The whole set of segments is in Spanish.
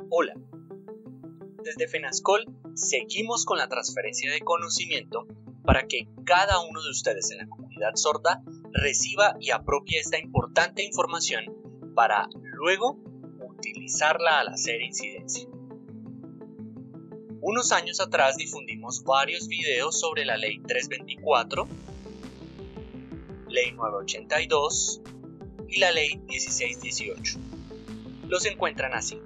Hola, desde FENASCOL seguimos con la transferencia de conocimiento para que cada uno de ustedes en la comunidad sorda reciba y apropie esta importante información para luego utilizarla al hacer incidencia. Unos años atrás difundimos varios videos sobre la Ley 324, Ley 982 y la Ley 1618. Los encuentran así.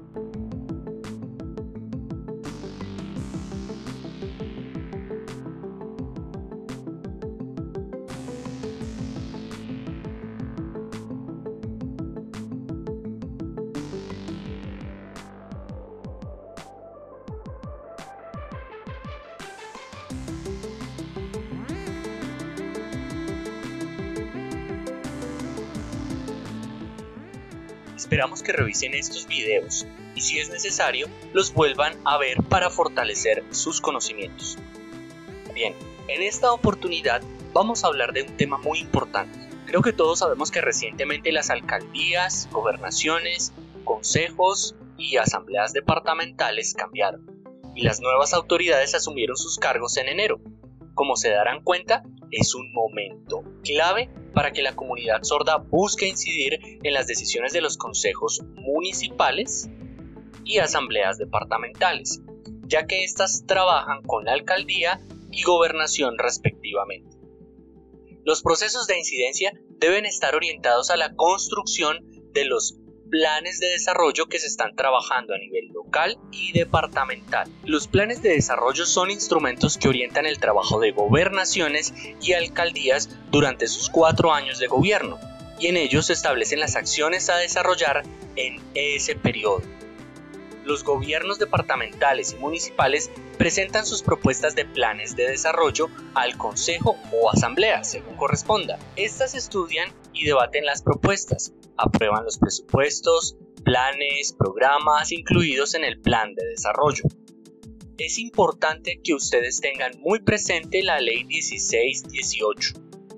Esperamos que revisen estos videos y si es necesario los vuelvan a ver para fortalecer sus conocimientos. Bien, en esta oportunidad vamos a hablar de un tema muy importante. Creo que todos sabemos que recientemente las alcaldías, gobernaciones, consejos y asambleas departamentales cambiaron y las nuevas autoridades asumieron sus cargos en enero. Como se darán cuenta, es un momento clave para que la comunidad sorda busque incidir en las decisiones de los consejos municipales y asambleas departamentales, ya que éstas trabajan con la alcaldía y gobernación respectivamente. Los procesos de incidencia deben estar orientados a la construcción de los planes de desarrollo que se están trabajando a nivel local y departamental. Los planes de desarrollo son instrumentos que orientan el trabajo de gobernaciones y alcaldías durante sus 4 años de gobierno, y en ellos se establecen las acciones a desarrollar en ese periodo. Los gobiernos departamentales y municipales presentan sus propuestas de planes de desarrollo al consejo o asamblea, según corresponda. Estas estudian y debaten las propuestas, aprueban los presupuestos, planes, programas incluidos en el plan de desarrollo. Es importante que ustedes tengan muy presente la Ley 1618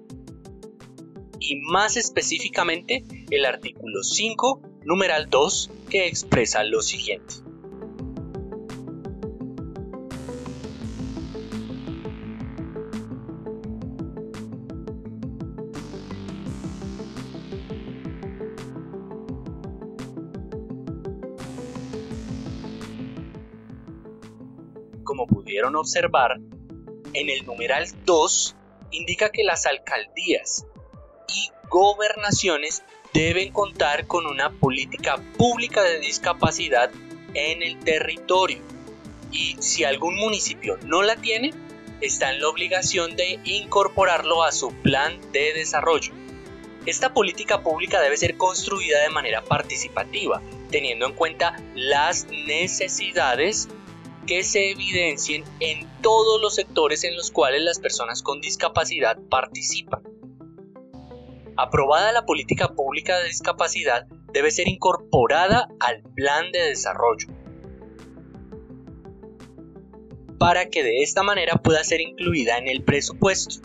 y más específicamente el artículo 5, numeral 2, que expresa lo siguiente. Como pudieron observar, en el numeral 2 indica que las alcaldías y gobernaciones deben contar con una política pública de discapacidad en el territorio y si algún municipio no la tiene, está en la obligación de incorporarlo a su plan de desarrollo. Esta política pública debe ser construida de manera participativa, teniendo en cuenta las necesidades que se evidencien en todos los sectores en los cuales las personas con discapacidad participan. Aprobada la política pública de discapacidad, debe ser incorporada al plan de desarrollo, para que de esta manera pueda ser incluida en el presupuesto.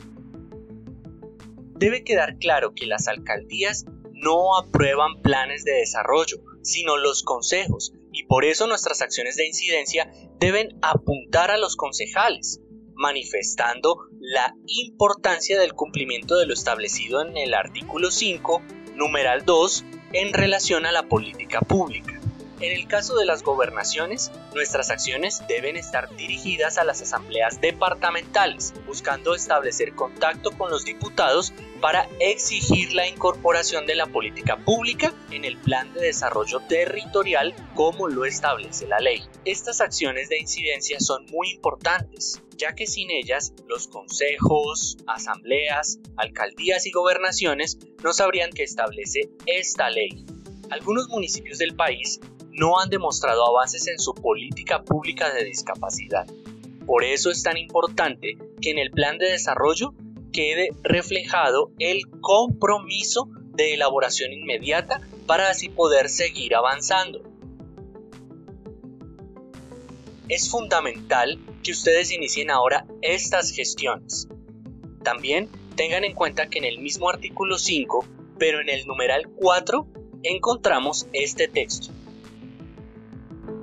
Debe quedar claro que las alcaldías no aprueban planes de desarrollo, sino los consejos, y por eso nuestras acciones de incidencia deben apuntar a los concejales, manifestando la importancia del cumplimiento de lo establecido en el artículo 5, numeral 2, en relación a la política pública. En el caso de las gobernaciones, nuestras acciones deben estar dirigidas a las asambleas departamentales, buscando establecer contacto con los diputados para exigir la incorporación de la política pública en el plan de desarrollo territorial como lo establece la ley. Estas acciones de incidencia son muy importantes, ya que sin ellas los consejos, asambleas, alcaldías y gobernaciones no sabrían qué establece esta ley. Algunos municipios del país no han demostrado avances en su política pública de discapacidad. Por eso es tan importante que en el plan de desarrollo quede reflejado el compromiso de elaboración inmediata para así poder seguir avanzando. Es fundamental que ustedes inicien ahora estas gestiones. También tengan en cuenta que en el mismo artículo 5, pero en el numeral 4, encontramos este texto.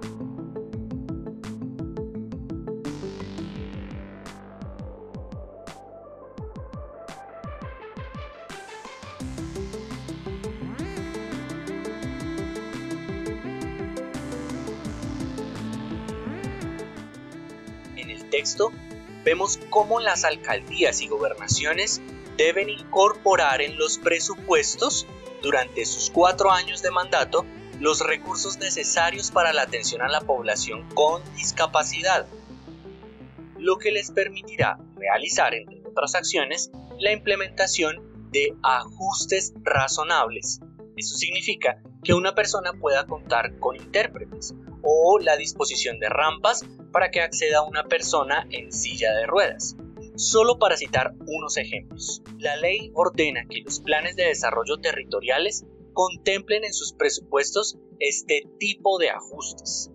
el texto vemos cómo las alcaldías y gobernaciones deben incorporar en los presupuestos durante sus 4 años de mandato los recursos necesarios para la atención a la población con discapacidad, lo que les permitirá realizar, entre otras acciones, la implementación de ajustes razonables. Eso significa que una persona pueda contar con intérpretes o la disposición de rampas para que acceda una persona en silla de ruedas. Solo para citar unos ejemplos, la ley ordena que los planes de desarrollo territoriales contemplen en sus presupuestos este tipo de ajustes.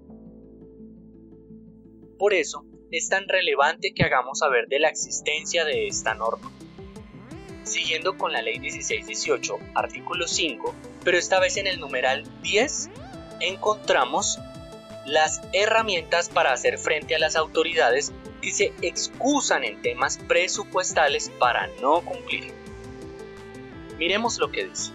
Por eso, es tan relevante que hagamos saber de la existencia de esta norma. Siguiendo con la ley 1618, artículo 5, pero esta vez en el numeral 10, encontramos las herramientas para hacer frente a las autoridades que se excusan en temas presupuestales para no cumplir. Miremos lo que dice.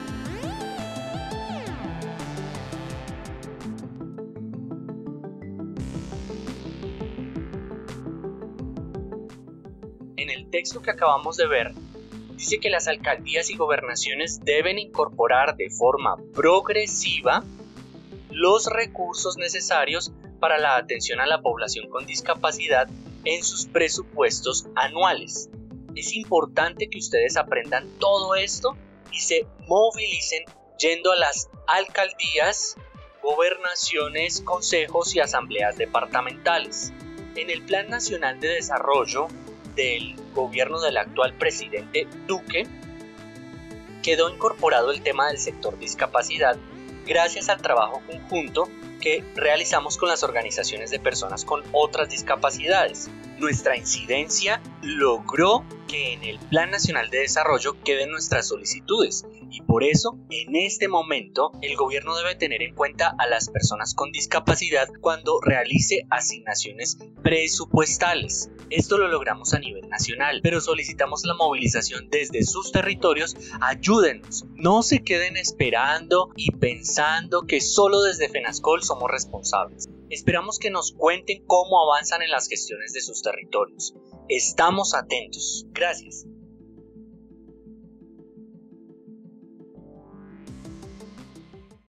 En el texto que acabamos de ver, dice que las alcaldías y gobernaciones deben incorporar de forma progresiva los recursos necesarios para la atención a la población con discapacidad en sus presupuestos anuales. Es importante que ustedes aprendan todo esto y se movilicen yendo a las alcaldías, gobernaciones, consejos y asambleas departamentales. En el Plan Nacional de Desarrollo del gobierno del actual presidente Duque, quedó incorporado el tema del sector discapacidad gracias al trabajo conjunto que realizamos con las organizaciones de personas con otras discapacidades. Nuestra incidencia logró que en el Plan Nacional de Desarrollo queden nuestras solicitudes y por eso en este momento el gobierno debe tener en cuenta a las personas con discapacidad cuando realice asignaciones presupuestales. Esto lo logramos a nivel nacional, pero solicitamos la movilización desde sus territorios. Ayúdennos, no se queden esperando y pensando que solo desde FENASCOL somos responsables. Esperamos que nos cuenten cómo avanzan en las gestiones de sus territorios. Estamos atentos. Gracias.